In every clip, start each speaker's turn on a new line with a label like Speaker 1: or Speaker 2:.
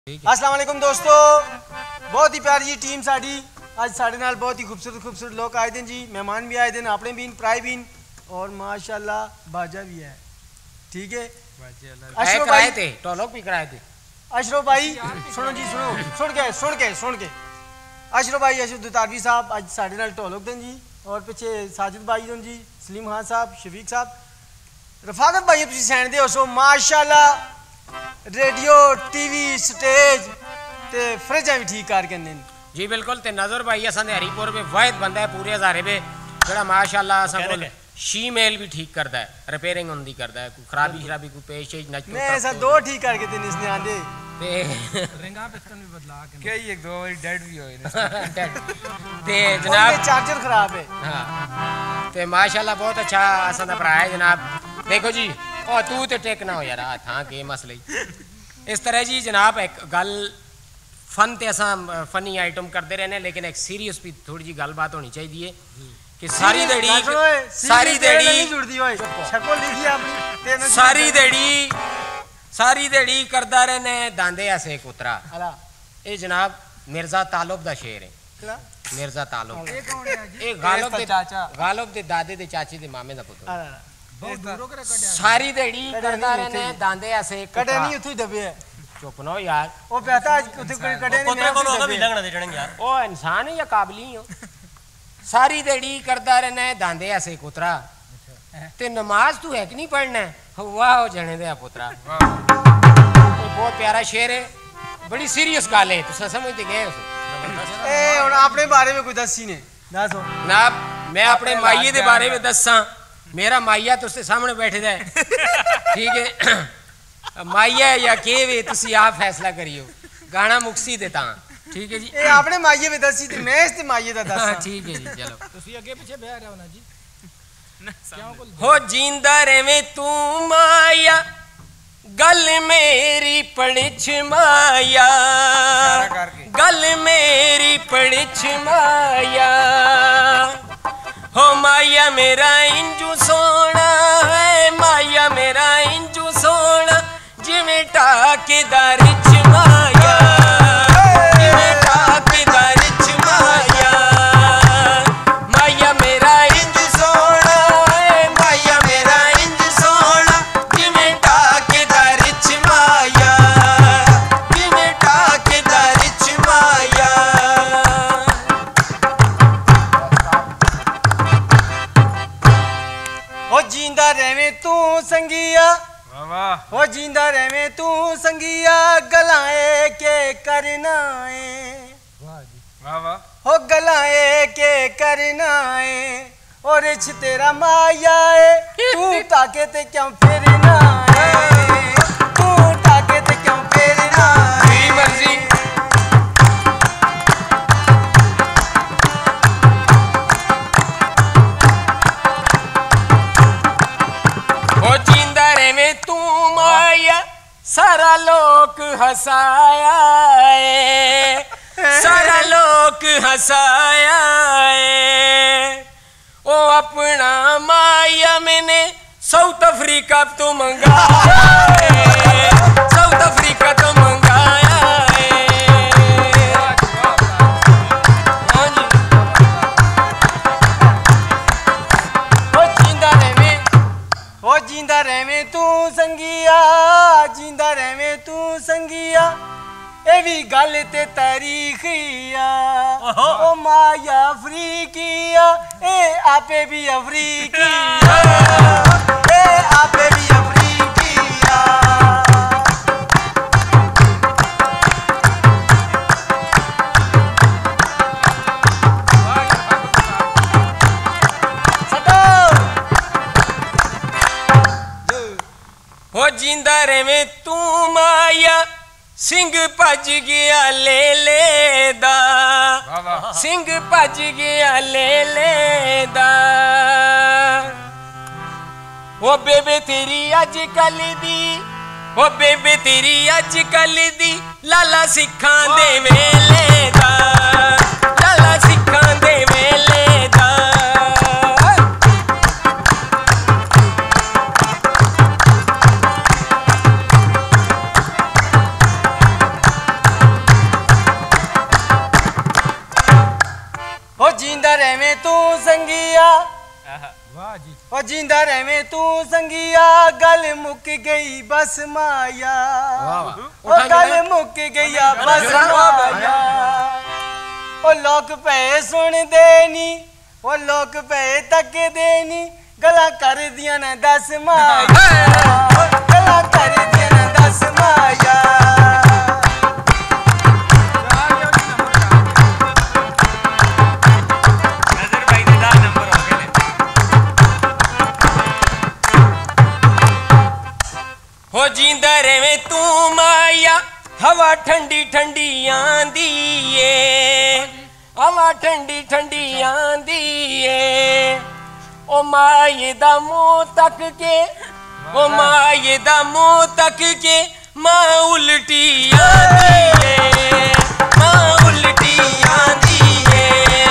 Speaker 1: अस्सलाम वालेकुम दोस्तों, बहुत ही प्यारी जी टीम साड़ी आज साढ़े नाल बहुत ही खूबसूरत लोग आए थे जी, मेहमान भी आए थे, अपने भी प्राई भी और माशाल्लाह बाजा भी है। ठीक है, अशरफ भाई थे, टॉलॉक भी कराए थे। अशरफ भाई सुनो जी, सुन के अशरफ भाई अशरफ दुतारवी साहब आज साढ़े नाल टॉलॉक थे जी, और पीछे साजिद भाई जी, सलीम खान साहब, शफीक साहब, रफाकत भाई तुम सैन दे हो माशाल्लाह। रेडियो टीवी स्टेज ते फ्रिजा भी ठीक कर कने
Speaker 2: जी बिल्कुल। ते नजर भाई असां दे हरीपुर में वाहिद बंदा है पूरे हजारे पे जेड़ा माशाल्लाह असां कोल शीमेल भी ठीक करदा है, रिपेयरिंग हुंदी करदा है, कोई खराबी शराबी कोई पेश नच
Speaker 1: मैं ऐसा दो ठीक करके ते इसने आंदे
Speaker 2: ते
Speaker 3: रिंगा पिस्टन भी बदला के कई एक दो बार डेड भी होए
Speaker 2: ते जनाब
Speaker 1: चार्जर खराब है।
Speaker 2: हां ते माशाल्लाह बहुत अच्छा असां दा भरा है जनाब। देखो जी ओ तू ते टेक ना हो यार, हां के मसले इस तरह जी जनाब। एक गल फन ते असां फनी आइटम करते रहने, लेकिन एक सीरियस भी थोड़ी जी गलबात होनी चाहिए कि सारी देड़ी करदा रहने दांदे ऐसे कुतरा। ये जनाब मिर्जा तालब दा शेर है। मिर्जा तालब ये गालब दे दादे दे चाचे दे मामे दा पुत्र। सारी देड़ी करदा रहने दांदे ऐसे
Speaker 1: कटे नहीं उथे दबे है।
Speaker 2: चुप ना यार,
Speaker 1: ओ पता उथे कटे नहीं मैं को भी लगना दे जणन यार।
Speaker 2: ओ इंसान है या काबली हो? सारी देड़ी करदा रहना है दांदे ऐसे कुतरा ते नमाज तू है कि नहीं पढ़ना? वाह जने दे पुत्रा, बहुत प्यारा शेर है, बड़ी सीरियस गल है, तुम समझते गए हो।
Speaker 1: ए हुन अपने बारे में कोई दसी ने दसो
Speaker 2: ना। मैं अपने माइये दे बारे में दसा, मेरा माइया तुझे सामने बैठे दा है। ठीक है, माइया या के वे तुसी आप फैसला करियो, गाना मुक्सी दे ता। ठीक है जी,
Speaker 1: ए आपने माइये में दसी ते मैं इस ते माइये दा दसा।
Speaker 2: ठीक है जी, चलो
Speaker 3: तुसी आगे पीछे बैठ रहे हो ना जी।
Speaker 2: हो जींदा रेवे तू माया गल मेरी पड़िछ माया, गल मेरी पड़िछ माया। हो माया मेरा इंजू सोना है, माया मेरा इंजू सोना जिवें टाकेदार च माया, जिवें टाकेदार च माया। माया मेरा इंजू सोना है, माया मेरा इंजू सोना जिवें टाकेदार च माया, जिवें टाकेदार च माया।
Speaker 1: ओ जींदा रहवे तू संगिया, हो जींदा रहवे तू संगिया, गलाए के करना है, हो गलाए के करना है। और इच तेरा माया है, तू ताके ते क्यों फिरना है, तू ताके ते क्यों फिरना है।
Speaker 2: मर्जी हो जींदा रेवे तू माया, सारा लोक हसाया है, सारा लोक हसाया है। ओ अपना माया मैंने साउथ अफ्रीका तो मंगाया है, साउथ अफ्रीका तो मंगाया है। हाँ जी,
Speaker 1: हो जींदा रहवे, हो जींदा रहवे तू संगिया, जींदा रहवे तू संगिया। ए भी गल ते तारीखिया, ओ माया अफ्रीकिया, ए आपे भी अफ्रीकिया, ए आपे भी अफ्रीकिया।
Speaker 2: हो जींदा रेवे तू माया, सिंह भज गया ले दा, सिंह भज गया ले दा। ओ बेबे तेरी अज कल दी, ओ बेबे तेरी अज कल दी, लाला सिखां दे वेले दा, लाला सिखां दे वेले दा।
Speaker 1: जींदा रहवे तू संगिया
Speaker 3: वाह जी
Speaker 1: ओ जींदा रहवे तू संगिया गल मुक गई बस माया ओ गल मुक गई बस माया ओ लोग पे सुन देनी ओ लोग पे तक देनी गला कर दिया ना दस माया गला कर दिया ना दस माया
Speaker 2: हो जींदा रहे तू माया हवा ठंडी ठंडी आंदी है हवा ठंडी ठंडी आंदी है ओ माये दा मुंह तक के ओ माये दा मुंह तक के मां उल्टी आंदी है मां उल्टी आंदी है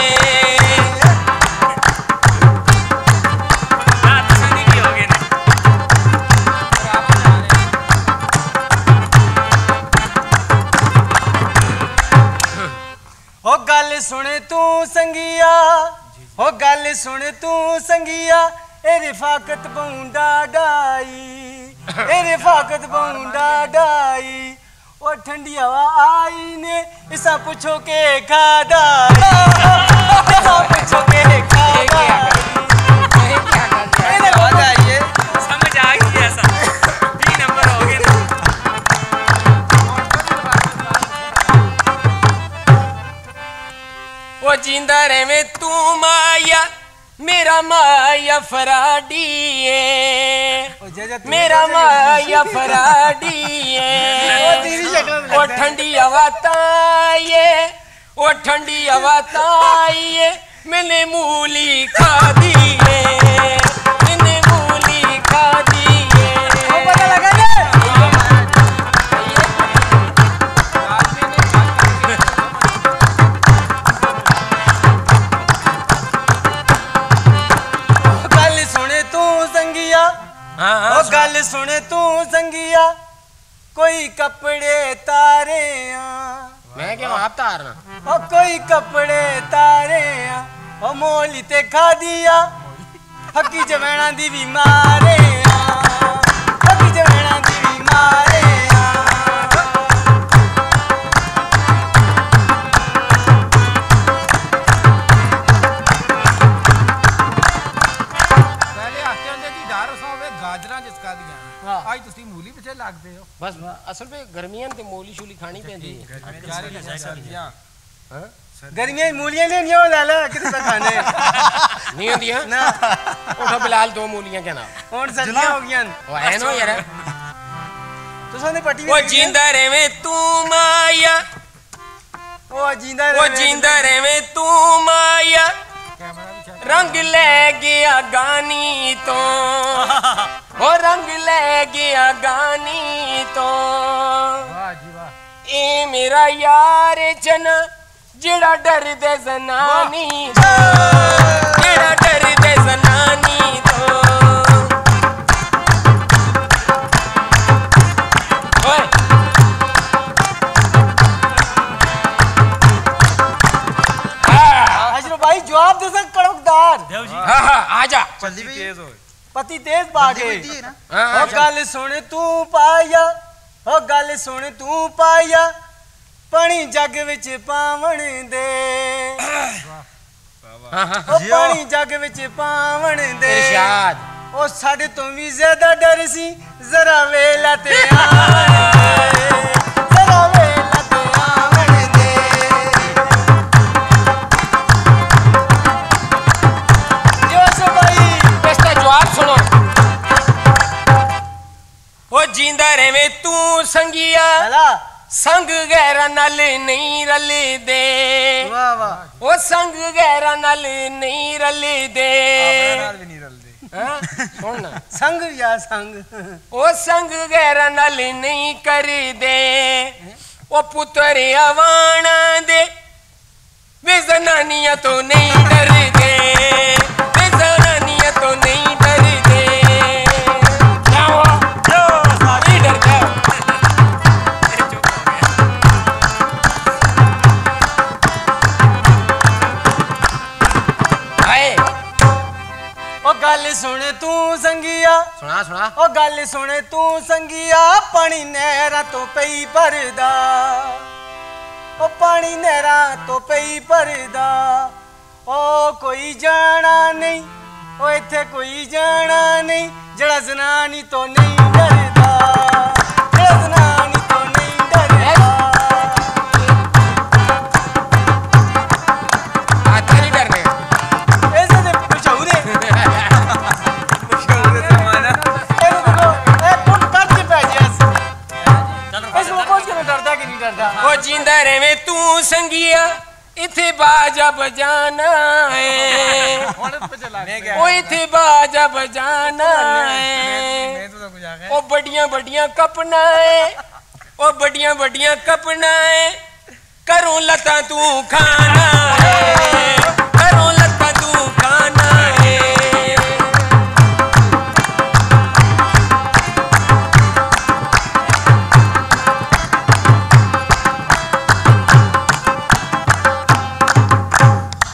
Speaker 1: हो गल सुन तू संगिया हो गल सुन तू संगिया ए रिफाकत बौंडा डाई ए रिफाकत बौंडा डाई ओ ठंडी हवा आई ने इसा पूछो के खादा इसा पूछो के खादा
Speaker 2: समझ आ गई ऐसा 3 नंबर हो गए ना ओ जींदा रहे तू माया मेरा माया फराडी है मेरा माया फराडी है ओ ठंडी हवा ताई ओ ठंडी हवा ताई मैंने मूली खा दी है मैंने मूली खा दी है
Speaker 1: पता लगा ओ गल सुन तू संगिया कोई कपड़े तारे
Speaker 2: मैं क्या आप तारना
Speaker 1: ओ कोई कपड़े तारे ओ मोली ते खा दिया हकी जवैना दी भी मारे हकी जवैना दी भी मारे
Speaker 3: आज तुसी मूली पिछे लगदे हो
Speaker 2: बस असल में गर्मियां ते मूली शूली खानी पैंदी है हां
Speaker 1: गर्मियां मूलियां लेनी हो ला ला किते पे खाने
Speaker 2: नहीं होंदियां ना उठो बिलाल 2 मूलियां के नाम
Speaker 1: हुन सर्दियां हो गईयां
Speaker 2: ओ है नो यार
Speaker 1: तुसां ने पट्टी
Speaker 2: ओ जींदा रहे तू माया
Speaker 1: ओ जींदा
Speaker 2: रहे तू माया रंग ले गया गानी तो ओ रंग ले गया गानी तो
Speaker 3: वाह जी वाह
Speaker 2: ए मेरा यार जना जेड़ा डर दे जनानी तो जेड़ा डर दे जनानी तो ओए
Speaker 1: अजरो भाई जवाब दे सक कड़कदार
Speaker 3: देव जी
Speaker 2: हां हां आजा
Speaker 3: जल्दी तेज हो
Speaker 1: पति तेज बागे ओ गल सुन तू पाया ओ गल सुन तू पाया पानी जग विच पावण दे ओ पानी जग विच पावण दे
Speaker 2: इरशाद
Speaker 1: ओ साडे तो भी ज्यादा डर सी जरा वेला ते आवण दे जरा वेला ते आवण दे जो भाई
Speaker 2: इसका जवाब सुनो ओ जींदा रहे तू संगिया संग गैरा नल नहीं रल दे
Speaker 1: वाह वाह
Speaker 2: ओ संग गैरा नल नहीं रल दे
Speaker 3: नाल भी नहीं रलदे
Speaker 2: हां सुन ना
Speaker 1: संग या संग
Speaker 2: ओ संग गैरा नल नहीं कर दे ओ पुत्र अवाना दे वे जनानियां तो नहीं डर दे वे जनानियां तो नहीं डर दे जाओ जो सारी डर जाओ
Speaker 1: गल सुने तू संगिया
Speaker 2: सुना सुना
Speaker 1: ओ गल सुने तू संगिया पानी नहरा तो पई भरदा ओ पानी नहरा तो पई भरदा ओ कोई जाना नहीं ओ इत्थे कोई जाना नहीं जड़ा जनानी तो नहीं डरदा जड़ा जनानी तो नहीं डरदा
Speaker 2: आता नहीं डरने
Speaker 1: ऐसे दे मशहूर है
Speaker 3: मशहूर जमाना
Speaker 1: ए देखो ए कौन कर के पै जैस इसको पूछ के डरदा कि नहीं डरदा
Speaker 2: ओ जिंदा रहे तू संगिया इथे बाजा बजाना है ओ इथे बाजा बजाना है ओ बड़ियां बड़ियां कपना है ओ बड़ियां बड़ियां कपना है करूं लता तू खाना है